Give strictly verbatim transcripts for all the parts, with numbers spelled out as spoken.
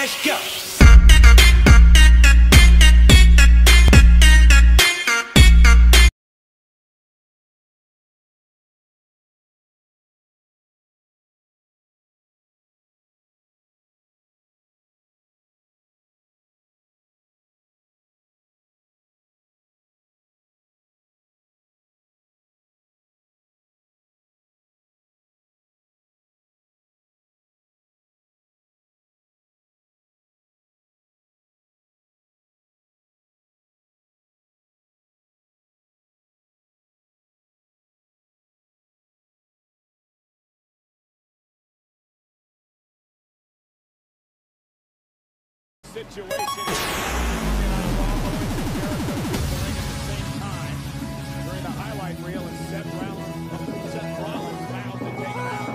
let's go. Situation during the highlight reel, and Seth Rollins, Seth Rollins fouled to take him out.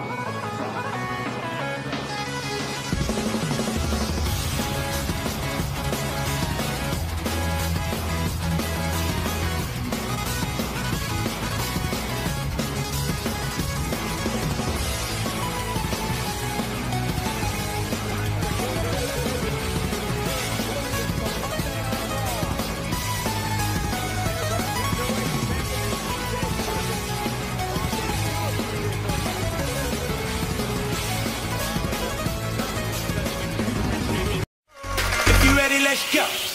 Ready, let's go.